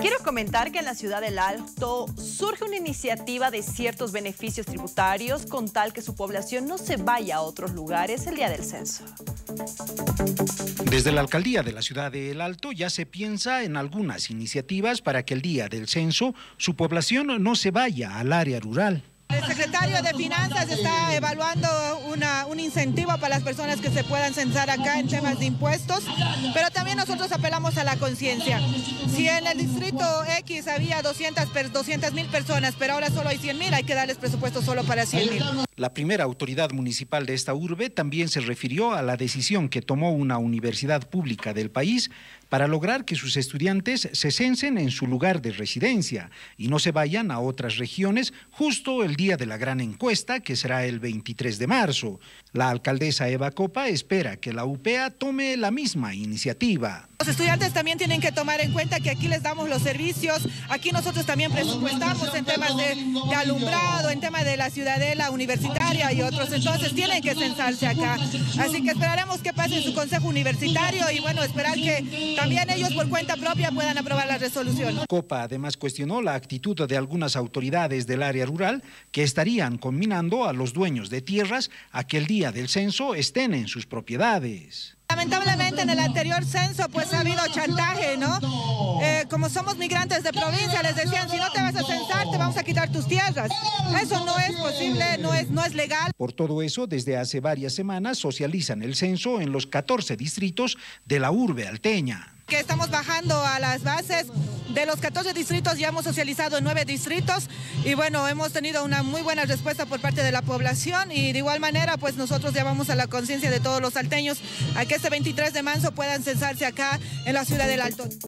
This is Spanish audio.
Quiero comentar que en la ciudad del Alto surge una iniciativa de ciertos beneficios tributarios con tal que su población no se vaya a otros lugares el día del censo. Desde la alcaldía de la ciudad del Alto ya se piensa en algunas iniciativas para que el día del censo su población no se vaya al área rural. El secretario de Finanzas está evaluando un incentivo para las personas que se puedan censar acá en temas de impuestos, pero también nosotros apelamos a la conciencia. Si en el distrito X había 200.000 personas, pero ahora solo hay 100.000, hay que darles presupuesto solo para 100.000. La primera autoridad municipal de esta urbe también se refirió a la decisión que tomó una universidad pública del país para lograr que sus estudiantes se censen en su lugar de residencia y no se vayan a otras regiones justo el día de la gran encuesta, que será el 23 de marzo. La alcaldesa Eva Copa espera que la UPEA tome la misma iniciativa. Los estudiantes también tienen que tomar en cuenta que aquí les damos los servicios, aquí nosotros también presupuestamos en temas de alumbrado, en temas de la ciudadela universitaria y otros, entonces tienen que censarse acá. Así que esperaremos que pase su consejo universitario y bueno, esperar que también ellos por cuenta propia puedan aprobar la resolución. Copa además cuestionó la actitud de algunas autoridades del área rural que estarían combinando a los dueños de tierras a que el día del censo estén en sus propiedades. Lamentablemente en el anterior censo pues ha habido chantaje, ¿no? Como somos migrantes de provincia les decían, si no te vas a censar te vamos a quitar tus tierras. Eso no es posible, no es legal. Por todo eso, desde hace varias semanas socializan el censo en los 14 distritos de la urbe alteña. Que estamos bajando a las bases. De los 14 distritos ya hemos socializado en 9 distritos y bueno, hemos tenido una muy buena respuesta por parte de la población y de igual manera pues nosotros llamamos a la conciencia de todos los salteños a que este 23 de marzo puedan censarse acá en la ciudad del Alto.